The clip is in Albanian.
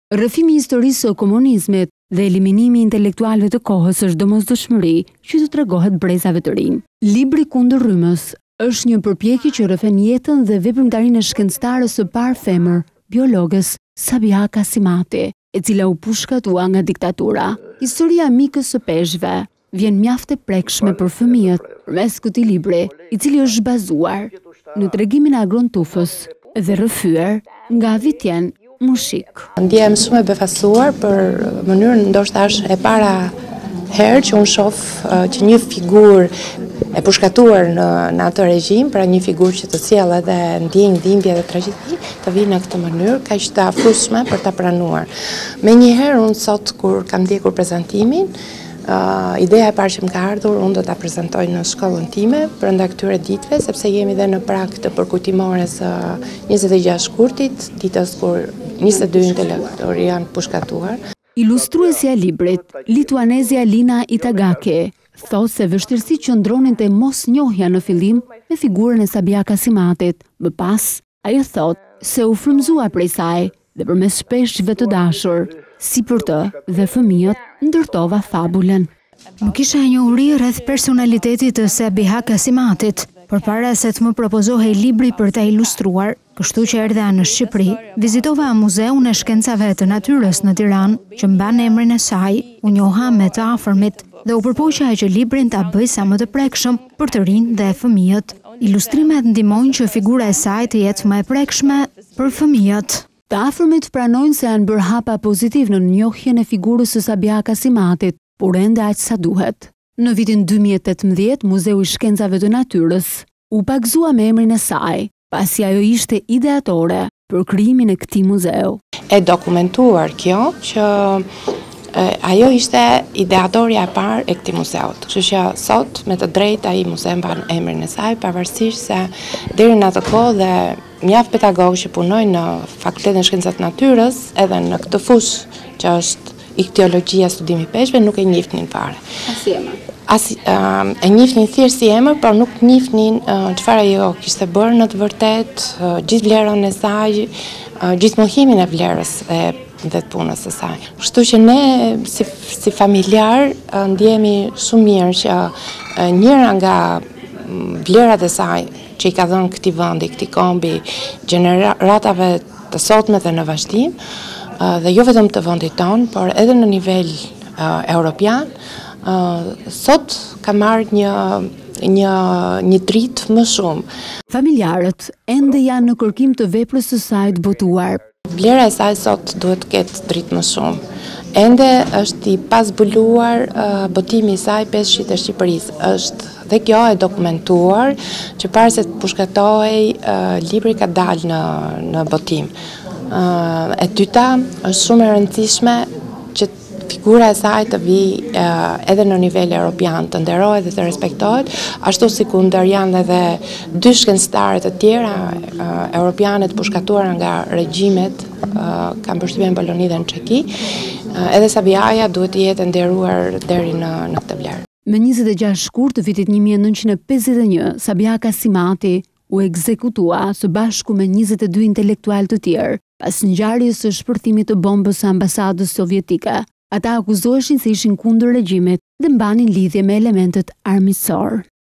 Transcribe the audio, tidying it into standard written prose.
Rrëfimi i historisë së komunizmit dhe eliminimi i intelektualëve të kohës është domosdoshmëri që të tregohet brezave të rinj. Libri kundër rrymës është një përpjekje që rrëfen jetën dhe veprimtarinë e shkencëtares së parë femër, biologës Sabiha Kasimati, e cila u pushkatua nga diktatura. Historia e mikës së peshqve vjen mjaft e prekshme për fëmijët përmes këtij libri, i cili është bazuar në tregimin e Agron Tufës dhe rrëfyer nga Vitjen Mushik. Ndjehem shumë e befasuar për mënyrën ndoshta është e para herë që unë shoh që një figurë e pushkatuar në atë regjim, pra një figurë që të sjellë edhe ndjenjë, dhimbje dhe tragjedi, të vinë në këtë mënyrë kaq të afrueshme për ta pranuar. Menjëherë unë sot kur kam ndjekur prezantimin, ideja e parë që më ka ardhur, unë do ta prezantoj në shkollën time brenda këtyre ditëve, sepse jemi dhe në prag të përkujtimores 26 shkurtit, ditës kur 22 intelektualë janë pushkatuar. Ilustruesja e librit, lituanezja Lina Itagaki, thotë se vështirësitë qëndronin te mosnjohja në fillim me figurën e Sabiha Kasimatit. Më pas, ajo thotë se u frymëzua prej saj dhe përmes shpeshqve të dashur, si për të dhe fëmijët, ndërtova fabulën. Nuk isha e njohuri rreth personalitetit të Sabiha Kasimatit, përpara se të më propozohej libri për ta ilustruar, kështu që erdha në Shqipëri, vizitova Muzeun e Shkencave të Natyrës në Tiranë, që mban emrin e saj, u njoha me të afërmit dhe u përpoqja që librin ta bëj sa më të prekshëm për të rinj dhe fëmijët. Ilustrimet ndihmojnë që figura e saj të jetë më e prekshme për fëmijët. Të afërmit pranojnë se janë bërë hapa pozitiv në njohjen e figurës së Sabiha Kasimatit, por ende aq sa duhet. Në vitin 2018, Muzeu i Shkencave të Natyrës u pagëzua me emrin e saj, pasi ajo ishte ideatore për krijimin e këtij muzeu. E dokumentuar kjo që ajo ishte ideatorja e parë e këtij muzeut. Kështu që sot me të drejtë ai muzeu mban emrin e saj, pavarësisht se deri në atë kohë dhe mjaft pedagogë që punojnë në Fakultetin e Shkencave të Natyrës, edhe në këtë fushë që është iktiologjia, studimi i peshqve, nuk e njihnin fare. E njihnin thjesht si emër, por nuk njihnin çfarë ajo kishte bërë në të vërtetë, gjithë vlerën e saj, gjithë mohimin e vlerës dhe të punës së saj. Kështu që ne si familjar ndjehemi shumë mirë që njëra nga vlerat e saj që i ka dhënë këtij vendi, këtij kombi, gjeneratave të sotme dhe në vazhdim, dhe jo vetëm të vendit tonë, por edhe në nivel europian, sot ka marrë një drit më shumë. Familjarët ende janë në kërkim të veprës së saj të botuar. Vlera e saj sot duhet të ketë drit më shumë. Ende është i pazbuluar botimi i saj peshqit e Shqipërisë. Është dhe kjo e dokumentuar që para se të pushkatohej libri ka dalë në botim. E dyta është shumë e rëndësishme që figura e saj të vi edhe në nivel europian, të nderohet dhe të respektohet, ashtu si ku ndër janë edhe dy shkencëtarë të tjera europiane të pushkatuara nga regjimet, kam përshtypjen në Poloni dhe në Çeki, edhe Sabihaja duhet të jetë nderuar deri në këtë vlerë. Me 26 shkurt të vitit 1951, Sabiha Kasimati u ekzekutua së bashku me 22 intelektualë të tjerë, pas ngjarjes së shpërthimit të bombës së ambasadës sovjetike. Ata akuzoheshin se ishin kundër regjimit dhe mbanin lidhje me elementet armiqësor.